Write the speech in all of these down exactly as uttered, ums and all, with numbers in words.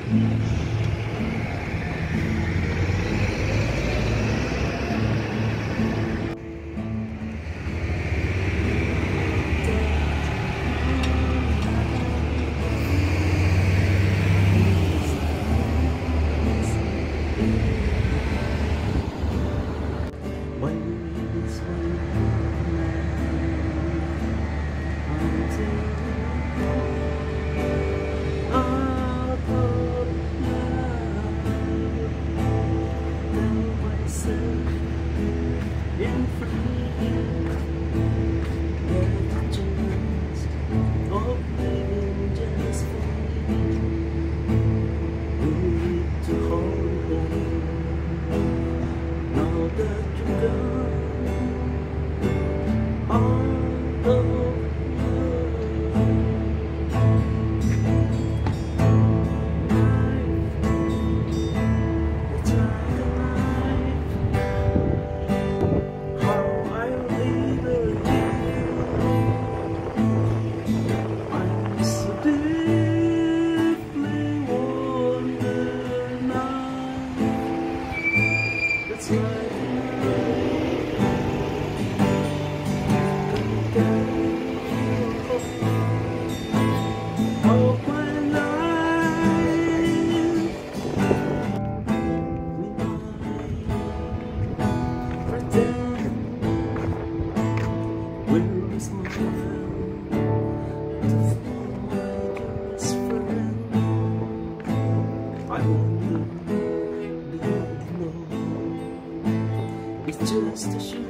Just to show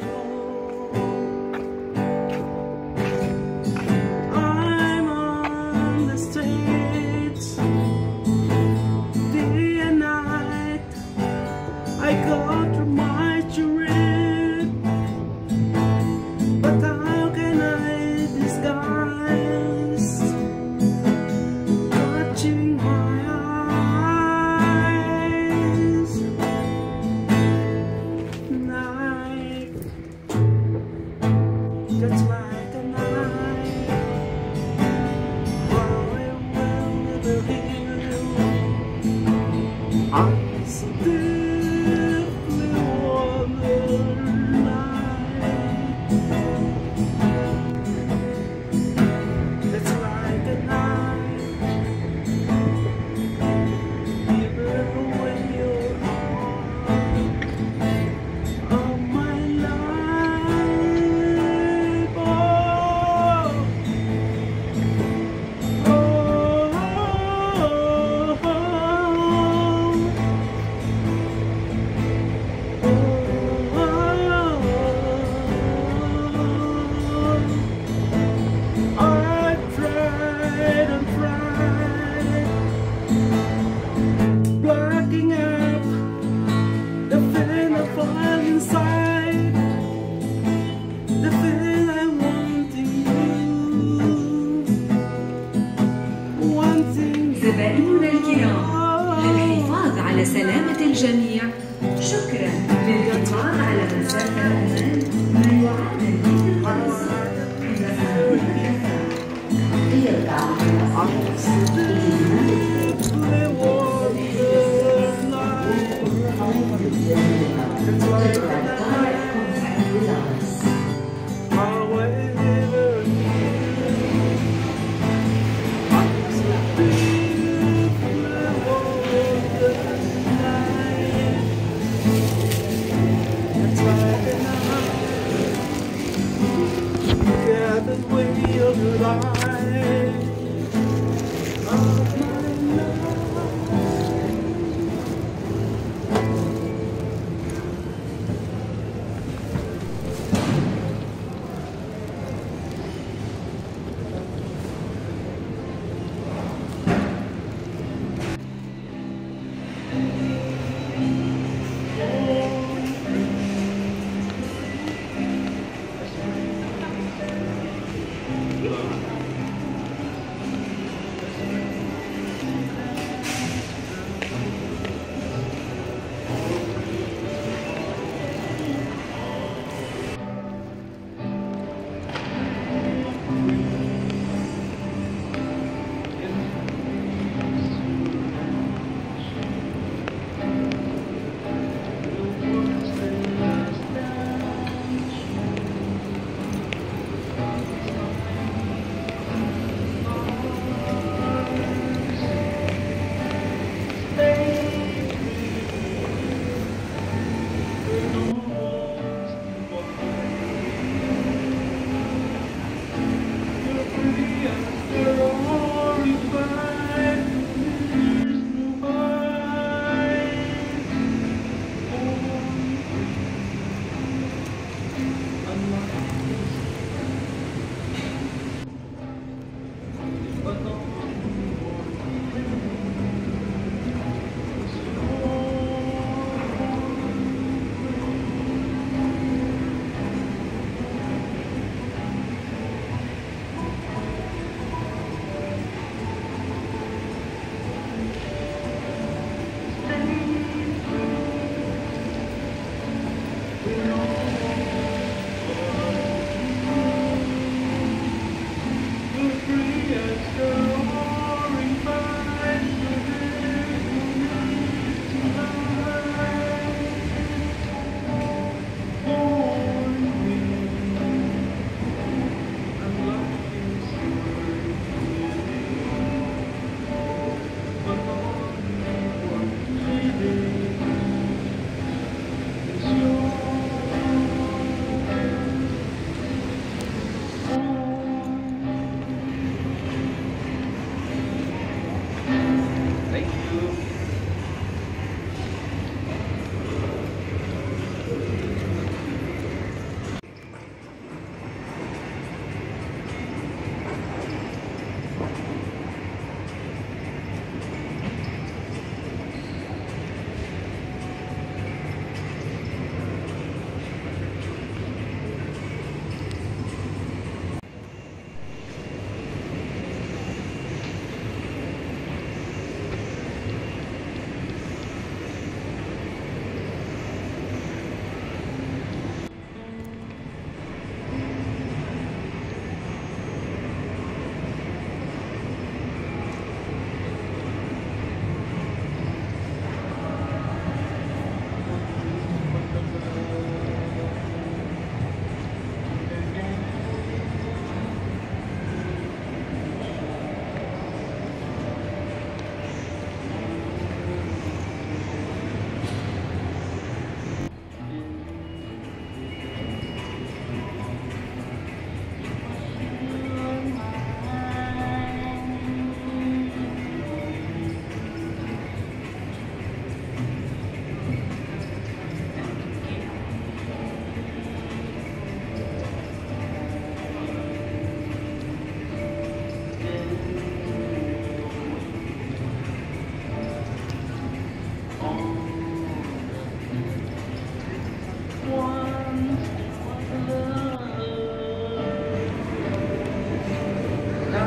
I'm on the streets day and night. I go through my dream, but how can I disguise touching my eyes? Night that's like a knife. How I will never heal. I'm so deeply wonderlight. That's like a knife. Even when you're on my life. Oh, oh, oh, oh, I tried and tried, blocking up the feeling I find inside, the feeling I want in you, wanting زبائننا الكرام، للحفاظ على سلامة الجميع، شكرا للإطلاع على مسافة الأمان ما يعادل مئة الخمس عند حدود الكفاء. تغطية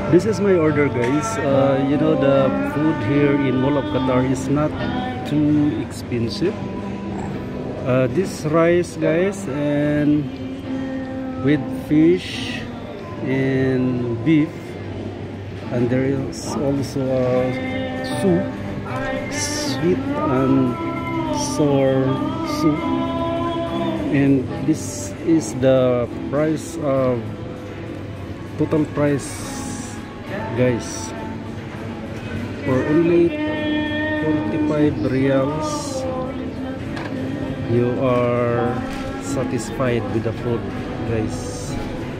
This is my order, guys. Uh, you know, the food here in Mall of Qatar is not too expensive. Uh, this rice, guys, and with fish and beef, and there is also a soup, sweet and sour soup, and this is the price of total price, guys, for only forty-five riyals you are satisfied with the food, guys.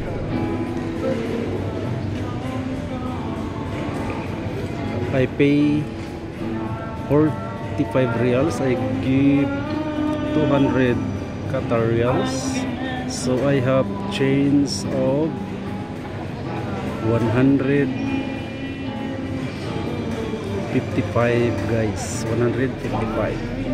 I pay forty-five riyals. I give two hundred Qatar riyals, so I have change of one hundred fifty-five, guys. one hundred fifty-five.